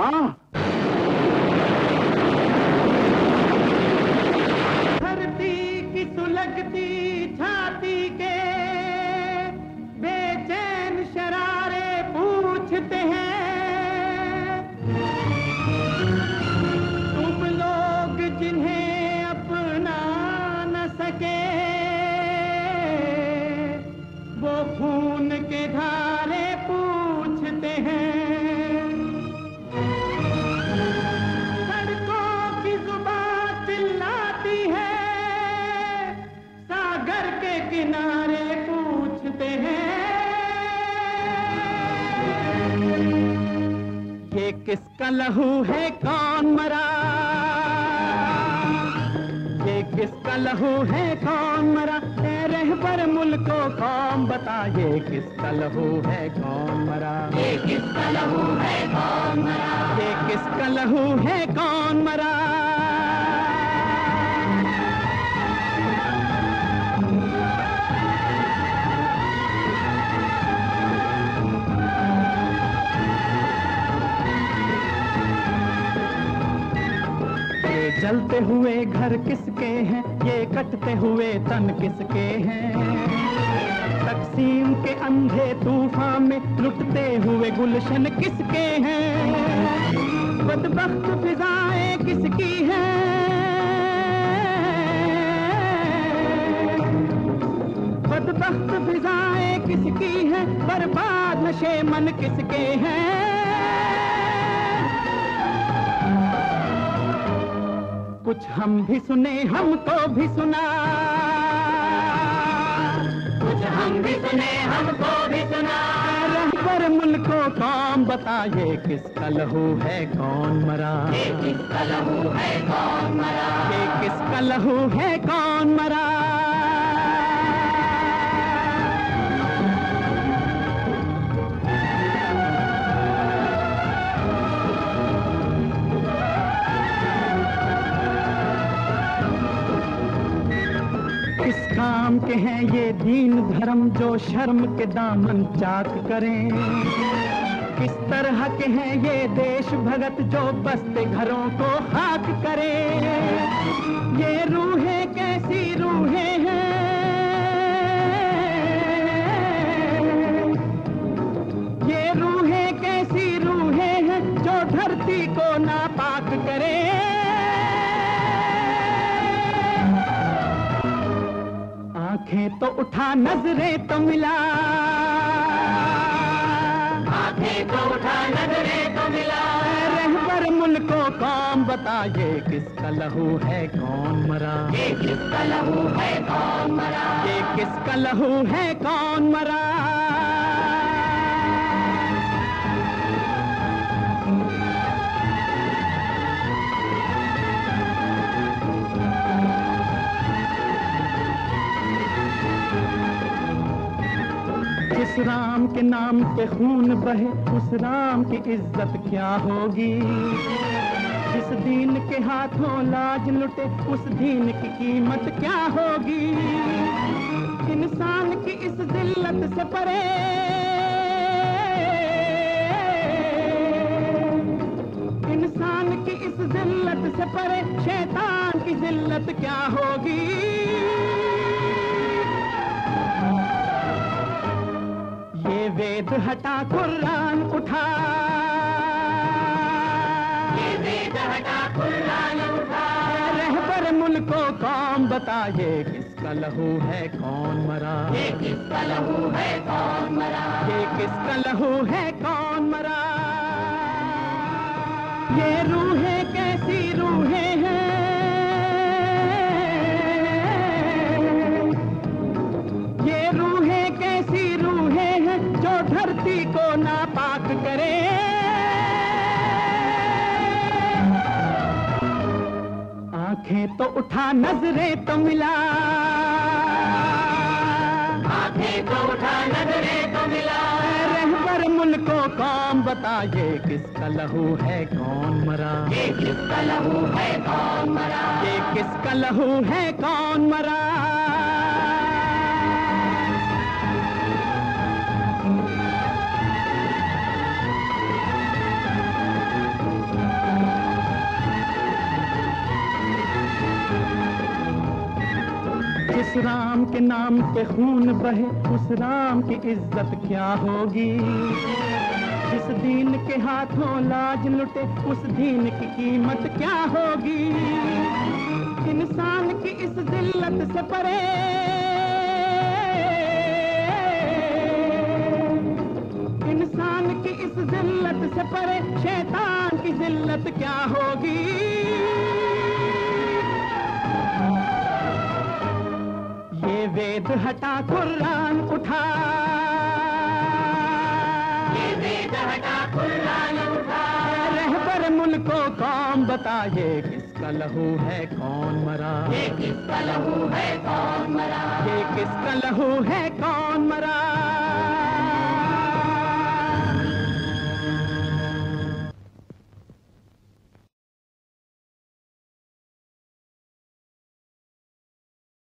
हाँ। धरती की सुलगती छाती के बेचैन शरारे पूछते हैं, तुम लोग जिन्हें अपना न सके, वो खून के धारे पूछते हैं। सड़कों की जुबान चिल्लाती है, सागर के किनारे पूछते हैं, ये किसका लहू है, कौन मरा, ये किसका लहू है, कौन मरा, रहबर मुल्को कौन बता, ये किसका लहू है, कौन मरा, ये किसका लहू है, कौन मरा, ये किसका लहू है, कौन मरा। जलते हुए घर किसके हैं, ये कटते हुए तन किसके हैं, तकसीम के अंधे तूफान में लुटते हुए गुलशन किसके हैं, बदबख्त फिजाएं किसकी हैं, बदबख्त फिजाएं किसकी हैं, बर्बाद नशे मन किसके हैं। कुछ हम भी सुने, हमको भी सुना, कुछ हम भी सुने, हमको भी सुना, रहबर मुल्को कौन बता, ये किसका लहू है, कौन मरा, ये किसका लहू है, कौन मरा, ये किसका लहू है, कौन मरा। किस काम के हैं ये दीन धर्म जो शर्म के दामन चाक करें, किस तरह के हैं ये देश भगत जो बसते घरों को खाक करें, ये रूहें कैसी रूहें हैं, ये रूहें कैसी रूहें हैं जो धरती को नापाक करें। आंखें तो उठा, नजरें तो मिला, आंखें तो उठा, नजरें तो मिला, रहबर मुल्को कौन बता, ये किसका लहू है, कौन मरा, ये किसका लहू है, कौन मरा, ये किसका लहू है, कौन मरा। जिस राम के नाम पे खून बहे, उस राम की इज्जत क्या होगी, जिस दीन के हाथों लाज लुटे, उस दीन की कीमत क्या होगी। इंसान की इस जिल्लत से परे, इंसान की इस जिल्लत से परे, शैतान की जिल्लत क्या होगी। ये वेद हटा, कुरान उठा, ये वेद हटा, कुरान उठा, रहबर मुल्को कौन बता, ये किसका लहू है, कौन मरा, ये किसका लहू है, कौन मरा, ये किसका लहू है, कौन मरा। ये रूहें कैसी रूहें हैं, ये रूहें कैसी रूहें हैं जो धरती को नापाक करे। आंखें तो उठा, नजरें तो मिला, आंखें तो उठा, नजरें तो मिला, रहबर मुल्को कौन बता, ये किसका लहू है, कौन मरा, ये किसका लहू है, कौन मरा, ये किसका लहू है, कौन मरा। राम के नाम पे खून बहे, उस राम की इज्जत क्या होगी? जिस दीन के हाथों लाज लुटे, उस दीन की कीमत क्या होगी? इंसान की इस जिल्लत से परे, इंसान की इस जिल्लत से परे शैतान की जिल्लत क्या होगी? ये वेद हटा कुरान उठा, ये वेद हटा कुरान उठा, रहबर मुल्को कौम बता, ये किसका लहू है कौन मरा? ये किसका लहू है कौन मरा? ये किसका लहू है कौन मरा?